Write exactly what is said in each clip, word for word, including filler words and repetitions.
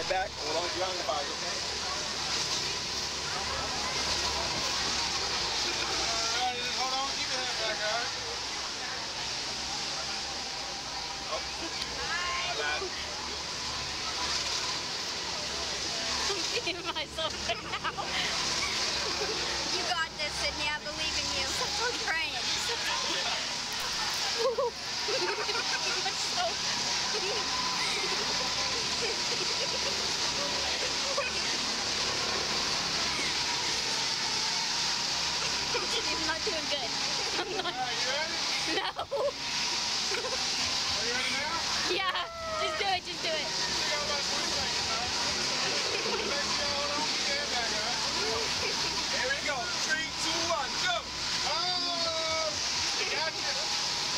back. Hold on to your underbody, okay? Alright, just hold on. Keep your hand back, alright? Oh. Alright. I'm seeing myself now. You got this, Sydney. I believe in you. I'm praying. I'm not doing good. I'm not. Alright, you ready? No. Are you ready now? Yeah, just do it, just do it. You got about twenty seconds, alright? Make sure you hold on. Keep your hand back, alright? Here we go. Three, two, one, go! Oh! Gotcha!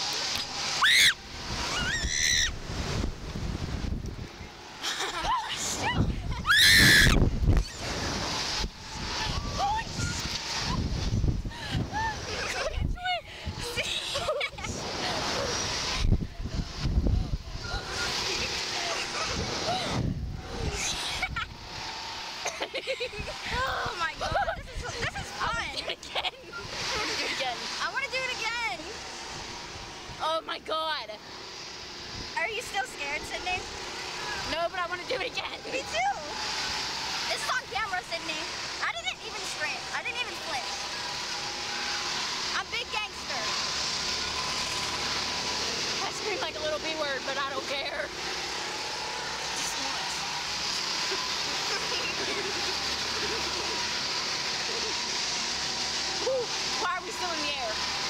Oh my god, this is, this is fun. I want to do it again. I want to do it again. I want to do it again. Oh my god. Are you still scared, Sydney? No, but I want to do it again. Me too. This is on camera, Sydney. I didn't even scream. I didn't even flinch. I'm big gangster. I scream like a little B word, but I don't care. Just once. Whew, why are we still in the air?